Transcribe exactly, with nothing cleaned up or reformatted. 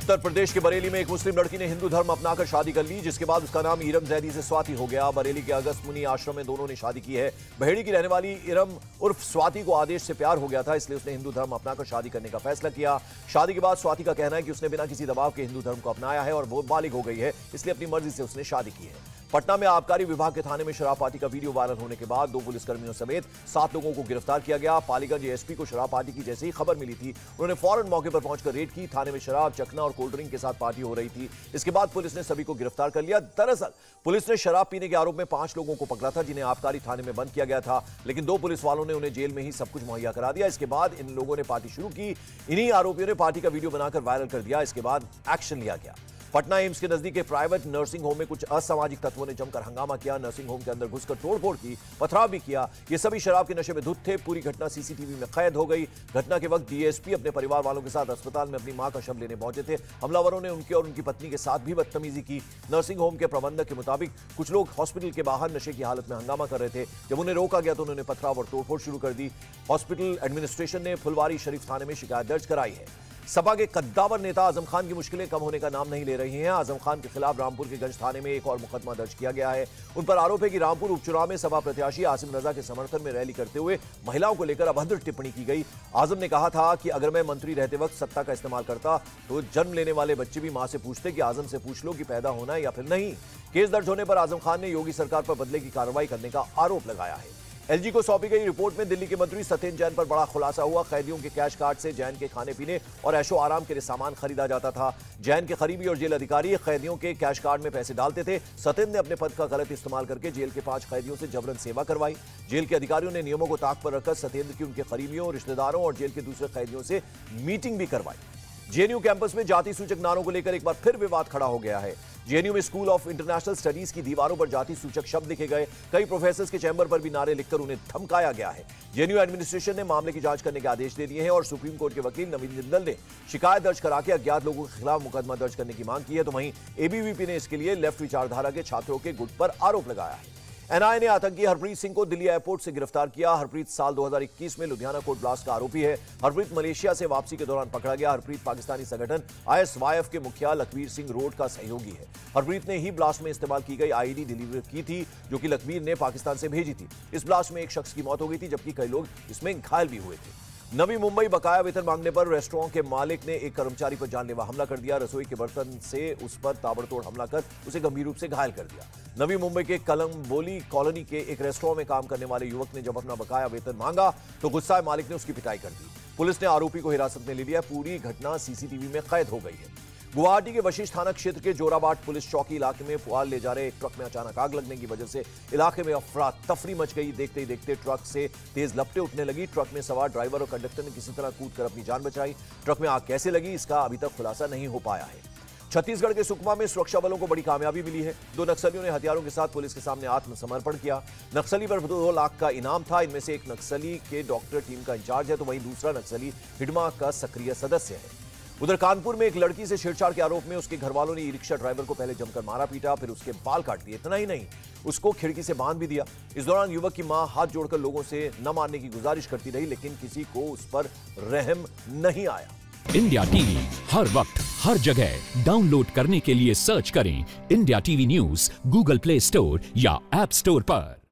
उत्तर प्रदेश के बरेली में एक मुस्लिम लड़की ने हिंदू धर्म अपनाकर शादी कर ली, जिसके बाद उसका नाम इरम जैदी से स्वाति हो गया। बरेली के अगस्त मुनि आश्रम में दोनों ने शादी की है। बहेड़ी की रहने वाली इरम उर्फ स्वाति को आदेश से प्यार हो गया था, इसलिए उसने हिंदू धर्म अपनाकर शादी करने का फैसला किया। शादी के बाद स्वाति का कहना है कि उसने बिना किसी दबाव के हिंदू धर्म को अपनाया है और वो बालिग हो गई है, इसलिए अपनी मर्जी से उसने शादी की है। पटना में आबकारी विभाग के थाने में शराब पार्टी का वीडियो वायरल होने के बाद दो पुलिसकर्मियों समेत सात लोगों को गिरफ्तार किया गया। पालीगंज एएसपी को शराब पार्टी की जैसे ही खबर मिली थी, उन्होंने फौरन मौके पर पहुंचकर रेड की। थाने में शराब, चखना और कोल्ड ड्रिंक के साथ पार्टी हो रही थी। इसके बाद पुलिस ने सभी को गिरफ्तार कर लिया। दरअसल पुलिस ने शराब पीने के आरोप में पांच लोगों को पकड़ा था, जिन्हें आबकारी थाने में बंद किया गया था, लेकिन दो पुलिस वालों ने उन्हें जेल में ही सब कुछ मुहैया करा दिया। इसके बाद इन लोगों ने पार्टी शुरू की। इन्हीं आरोपियों ने पार्टी का वीडियो बनाकर वायरल कर दिया। इसके बाद एक्शन लिया गया। पटना एम्स के नजदीक एक प्राइवेट नर्सिंग होम में कुछ असामाजिक तत्वों ने जमकर हंगामा किया। नर्सिंग होम के अंदर घुसकर तोड़फोड़ की, पथराव भी किया। ये सभी शराब के नशे में धुत थे। पूरी घटना सीसीटीवी में कैद हो गई। घटना के वक्त डीएसपी अपने परिवार वालों के साथ अस्पताल में अपनी मां का शव लेने पहुंचे थे। हमलावरों ने उनके और उनकी पत्नी के साथ भी बदतमीजी की। नर्सिंग होम के प्रबंधक के मुताबिक कुछ लोग हॉस्पिटल के बाहर नशे की हालत में हंगामा कर रहे थे। जब उन्हें रोका गया तो उन्होंने पथराव और तोड़फोड़ शुरू कर दी। हॉस्पिटल एडमिनिस्ट्रेशन ने फुलवारी शरीफ थाने में शिकायत दर्ज कराई है। सपा के कद्दावर नेता आजम खान की मुश्किलें कम होने का नाम नहीं ले रही हैं। आजम खान के खिलाफ रामपुर के गंज थाने में एक और मुकदमा दर्ज किया गया है। उन पर आरोप है कि रामपुर उपचुनाव में सपा प्रत्याशी आसिम रजा के समर्थन में रैली करते हुए महिलाओं को लेकर अभद्र टिप्पणी की गई। आजम ने कहा था कि अगर मैं मंत्री रहते वक्त सत्ता का इस्तेमाल करता तो जन्म लेने वाले बच्चे भी मां से पूछते कि आजम से पूछ लो कि पैदा होना है या फिर नहीं। केस दर्ज होने पर आजम खान ने योगी सरकार पर बदले की कार्रवाई करने का आरोप लगाया है। एलजी को सौंपी गई रिपोर्ट में दिल्ली के मंत्री सत्येंद्र जैन पर बड़ा खुलासा हुआ। कैदियों के कैश कार्ड से जैन के खाने पीने और ऐशो आराम के लिए सामान खरीदा जाता था। जैन के करीबी और जेल अधिकारी कैदियों के कैश कार्ड में पैसे डालते थे। सत्येंद्र ने अपने पद का गलत इस्तेमाल करके जेल के पांच कैदियों से जबरन सेवा करवाई। जेल के अधिकारियों ने नियमों को ताक पर रखकर सत्येंद्र की उनके करीबियों, रिश्तेदारों और जेल के दूसरे कैदियों से मीटिंग भी करवाई। जेएनयू कैंपस में जाति सूचक नारों को लेकर एक बार फिर विवाद खड़ा हो गया है। जेएनयू में स्कूल ऑफ इंटरनेशनल स्टडीज की दीवारों पर जाति सूचक शब्द लिखे गए। कई प्रोफेसर्स के चैंबर पर भी नारे लिखकर उन्हें धमकाया गया है। जेएनयू एडमिनिस्ट्रेशन ने मामले की जांच करने के आदेश दे दिए हैं और सुप्रीम कोर्ट के वकील नवीन जिंदल ने शिकायत दर्ज करा के अज्ञात लोगों के खिलाफ मुकदमा दर्ज करने की मांग की है। तो वहीं एबीवीपी ने इसके लिए लेफ्ट विचारधारा के छात्रों के गुट पर आरोप लगाया है। एनआईए ने आतंकी हरप्रीत सिंह को दिल्ली एयरपोर्ट से गिरफ्तार किया। हरप्रीत साल दो हज़ार इक्कीस में लुधियाना कोर्ट ब्लास्ट का आरोपी है। हरप्रीत मलेशिया से वापसी के दौरान पकड़ा गया। हरप्रीत पाकिस्तानी संगठन आईएसवाईएफ के मुखिया लखबीर सिंह रोड का सहयोगी है। हरप्रीत ने ही ब्लास्ट में इस्तेमाल की गई आईईडी डिलीवर की थी, जो कि लखबीर ने पाकिस्तान से भेजी थी। इस ब्लास्ट में एक शख्स की मौत हो गई थी, जबकि कई लोग इसमें घायल भी हुए थे। नवी मुंबई बकाया वेतन मांगने पर रेस्टोरेंट के मालिक ने एक कर्मचारी पर जानलेवा हमला कर दिया। रसोई के बर्तन से उस पर ताबड़तोड़ हमला कर उसे गंभीर रूप से घायल कर दिया। नवी मुंबई के कलम्बोली कॉलोनी के एक रेस्टोरेंट में काम करने वाले युवक ने जब अपना बकाया वेतन मांगा तो गुस्साए मालिक ने उसकी पिटाई कर दी। पुलिस ने आरोपी को हिरासत में ले लिया। पूरी घटना सीसीटीवी में कैद हो गई है। गुवाहाटी के वशिष्ठ थाना क्षेत्र के जोराबाट पुलिस चौकी इलाके में पुआल ले जा रहे एक ट्रक में अचानक आग लगने की वजह से इलाके में अफरा तफरी मच गई। देखते ही देखते ट्रक से तेज लपटें उठने लगी। ट्रक में सवार ड्राइवर और कंडक्टर ने किसी तरह कूदकर अपनी जान बचाई। ट्रक में आग कैसे लगी, इसका अभी तक खुलासा नहीं हो पाया है। छत्तीसगढ़ के सुकमा में सुरक्षा बलों को बड़ी कामयाबी मिली है। दो नक्सलियों ने हथियारों के साथ पुलिस के सामने आत्मसमर्पण किया। नक्सली पर दो लाख का इनाम था। इनमें से एक नक्सली के डॉक्टर टीम का इंचार्ज है, तो वहीं दूसरा नक्सली हिडमा का सक्रिय सदस्य है। उधर कानपुर में एक लड़की से छेड़छाड़ के आरोप में उसके घर वालों ने ई रिक्शा ड्राइवर को पहले जमकर मारा पीटा, फिर उसके बाल काट दिए। इतना ही नहीं, उसको खिड़की से बांध भी दिया। इस दौरान युवक की मां हाथ जोड़कर लोगों से न मारने की गुजारिश करती रही, लेकिन किसी को उस पर रहम नहीं आया। इंडिया टीवी हर वक्त हर जगह डाउनलोड करने के लिए सर्च करें India TV news Google Play Store या ऐप स्टोर पर।